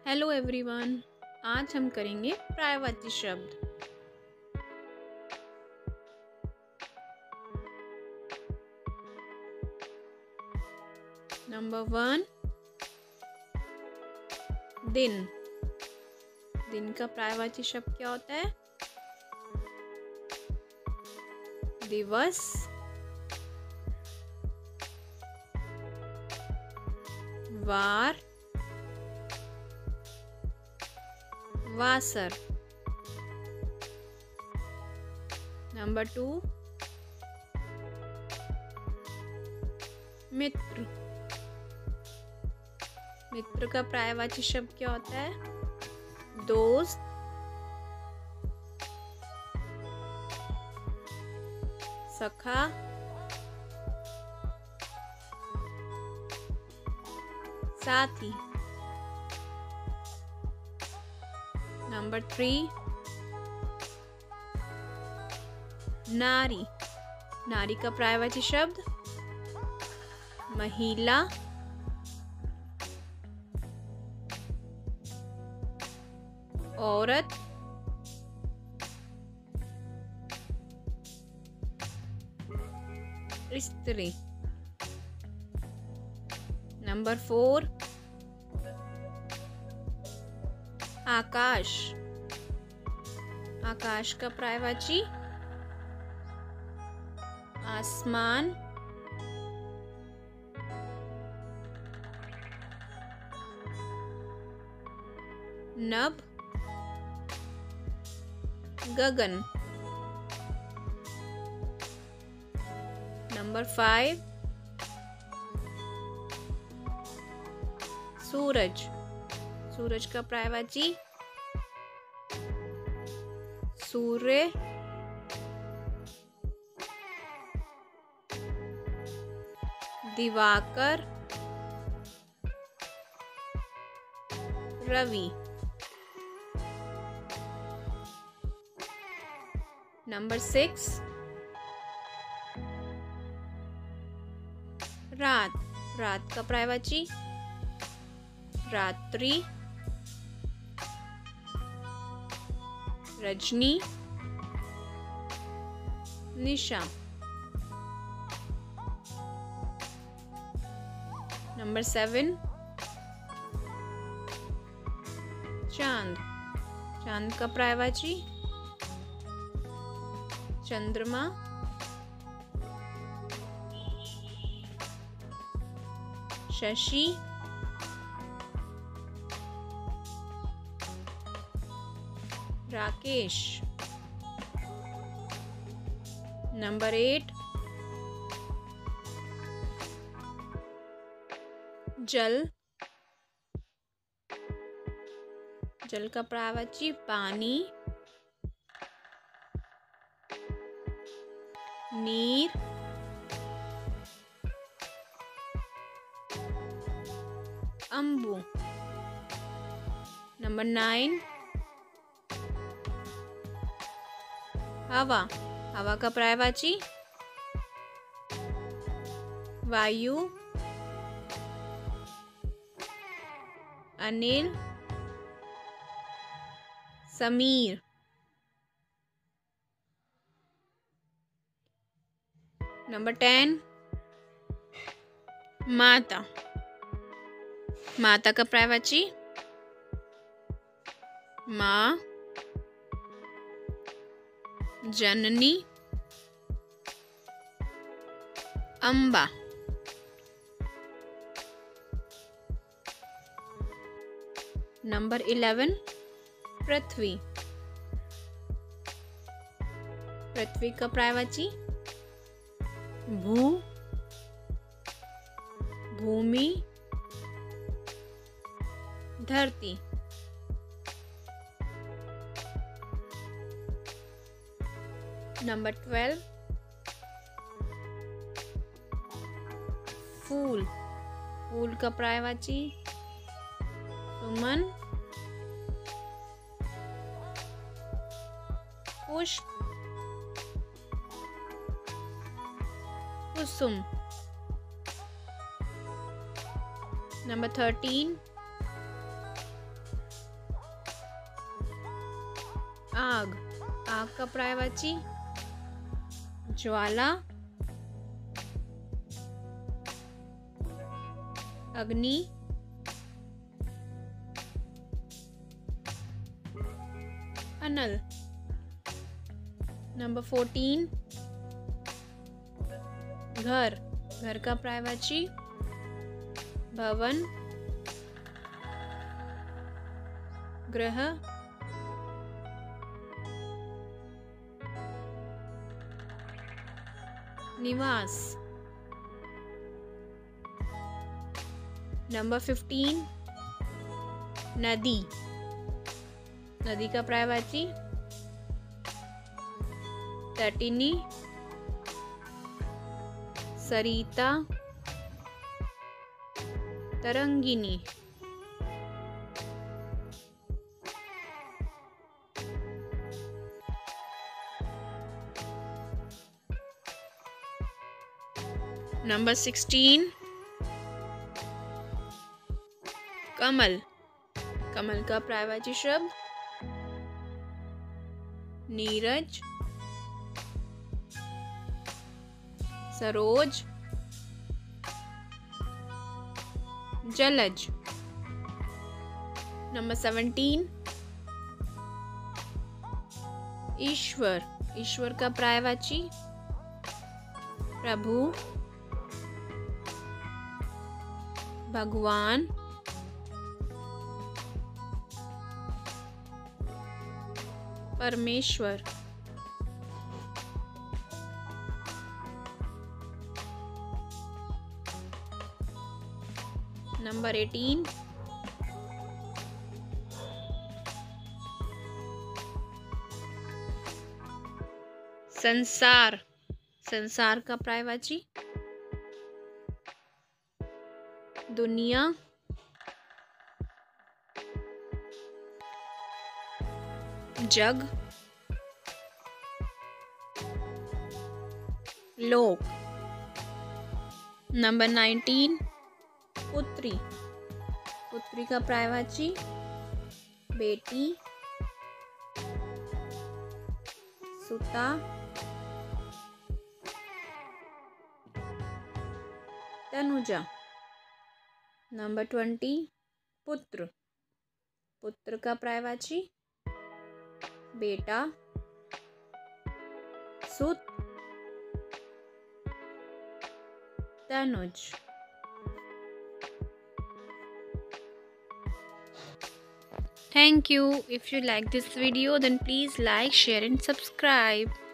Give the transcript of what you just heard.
Hello everyone. आज हम करेंगे पर्यायवाची शब्द। नंबर 1, दिन। दिन का पर्यायवाची शब्द क्या होता है? दिवस, वार, वासर। नंबर 2, मित्र। मित्र का पर्यायवाची शब्द क्या होता है? दोस्त, सखा, साथी। नंबर 3, नारी। नारी का पर्यायवाची शब्द महिला, औरत, स्त्री। नंबर 4, आकाश। आकाश का पर्यायवाची आसमान, नभ, गगन। नंबर 5, सूरज। सूरज का पर्यायवाची सूर्य, दिवाकर, रवि। नंबर 6, रात। रात का पर्यायवाची रात्रि, रजनी, निशा। नंबर 7, चांद। चांद का पर्यायवाची चंद्रमा, शशि, राकेश। नंबर 8, जल। जल का पर्यायवाची पानी, नीर, अंबु। नंबर 9, हवा। हवा का पर्यायवाची वायु, अनिल, समीर। नंबर 10, माता। माता का पर्यायवाची माँ, जननी, अम्बा। नंबर 11, पृथ्वी। पृथ्वी का पर्यायवाची भू, भूमि, धरती। नंबर 12, फूल। फूल का पर्यायवाची सुमन, पुष्प, कुसुम। नंबर 13, आग, आग का पर्यायवाची ज्वाला, अग्नि, अनल। नंबर 14, घर, घर का पर्यायवाची भवन, गृह, निवास। नंबर 15, नदी, नदी का पर्यायवाची तटिनी, सरिता, तरंगिनी। नंबर 16, कमल, कमल का पर्यायवाची शब्द नीरज, सरोज, जलज। नंबर 17, ईश्वर, ईश्वर का पर्यायवाची प्रभु, भगवान, परमेश्वर। नंबर 18, संसार, संसार का पर्यायवाची दुनिया, जग, लोक। नंबर 19, पुत्री, पुत्री का पर्यायवाची बेटी, सुता, तनुजा। नंबर 20, पुत्र, पुत्र का पर्यायवाची बेटा, सुत, Tanuj. Thank you. If you like this video, then please like, share and subscribe.